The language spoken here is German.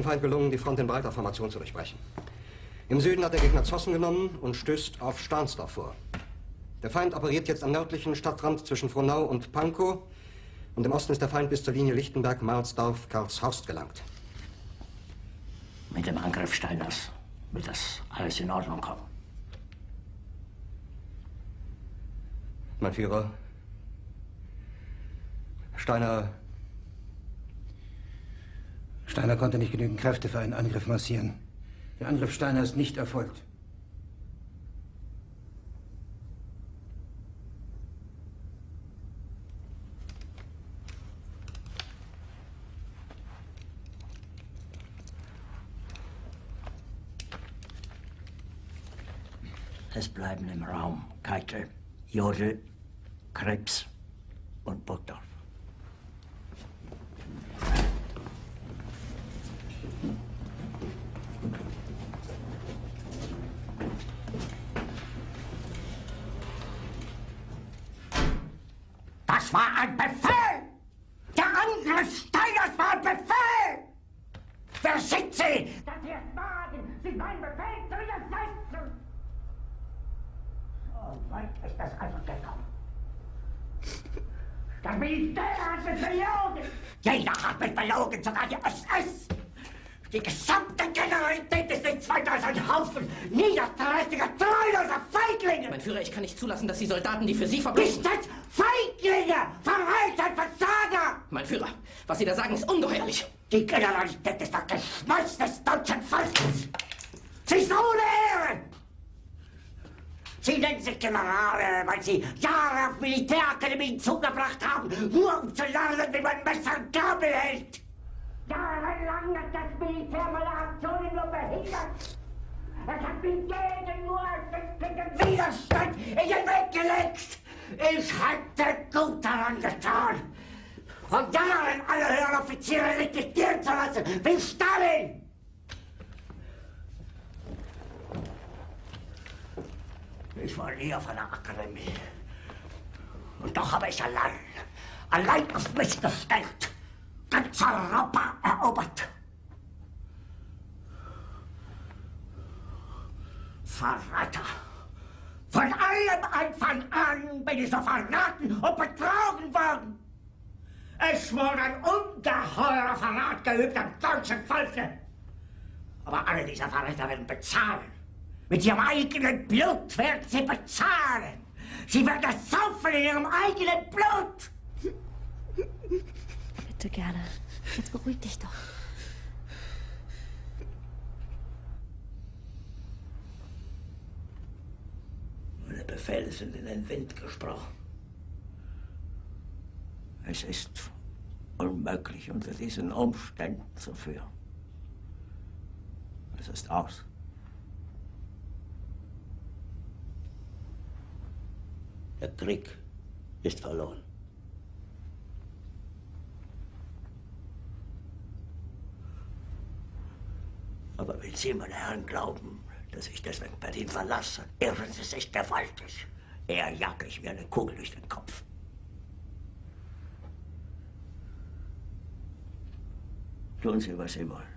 dem Feind gelungen, die Front in breiter Formation zu durchbrechen. Im Süden hat der Gegner Zossen genommen und stößt auf Stahnsdorf vor. Der Feind operiert jetzt am nördlichen Stadtrand zwischen Frohnau und Pankow. Und im Osten ist der Feind bis zur Linie Lichtenberg-Marsdorf-Karlshorst gelangt. Mit dem Angriff Steiners wird das alles in Ordnung kommen. Mein Führer, Steiner konnte nicht genügend Kräfte für einen Angriff massieren. Der Angriff Steiner ist nicht erfolgt. Es bleiben im Raum Keitel, Jodl, Krebs und Burgdorf. Das war ein Befehl! Der Angriff Steiners war ein Befehl! Wer sind Sie, dass Sie es wagen, sich meinen Befehl zu widersetzen? So weit ist das also gekommen. Das Militär hat mich belogen! Jeder hat mich belogen, sogar die SS! Die gesamte Generalität ist nichts weiter als ein Haufen niederträchtiger, treuloser Feiglinge! Mein Führer, ich kann nicht zulassen, dass die Soldaten, die für Sie verbrechen... Nicht als Feiglinge! Verreiter, Versager! Mein Führer, was Sie da sagen, ist ungeheuerlich. Die Generalität ist das Geschmolz des deutschen Volkes! Sie ist ohne Ehre! Sie nennen sich Generale, weil Sie Jahre auf Militärakademien zugebracht haben, nur um zu lernen, wie man Messer und Gabel hält! Jahrelang hat das Militär meine Aktionen nur behindert. Es hat mir jeden nur ersichtlichen Widerstand in den Weg gelegt. Ich hätte gut daran getan, von Jahren alle höheren Offiziere liquidieren zu lassen, wie Stalin. Ich war nie auf einer Akademie. Und doch habe ich allein auf mich gestellt, ganz Europa erobert. Verräter! Von allem Anfang an bin ich so verraten und betrogen worden. Es wurde ein ungeheurer Verrat geübt am deutschen Volke. Aber alle diese Verräter werden bezahlen. Mit ihrem eigenen Blut werden sie bezahlen. Sie werden es saufen in ihrem eigenen Blut. Bitte gerne. Jetzt beruhig dich doch. Meine Befehle sind in den Wind gesprochen. Es ist unmöglich, unter diesen Umständen zu führen. Es ist aus. Der Krieg ist verloren. Aber wenn Sie, meine Herren, glauben, dass ich deswegen Berlin verlasse, irren Sie sich gewaltig. Eher jage ich mir eine Kugel durch den Kopf. Tun Sie, was Sie wollen.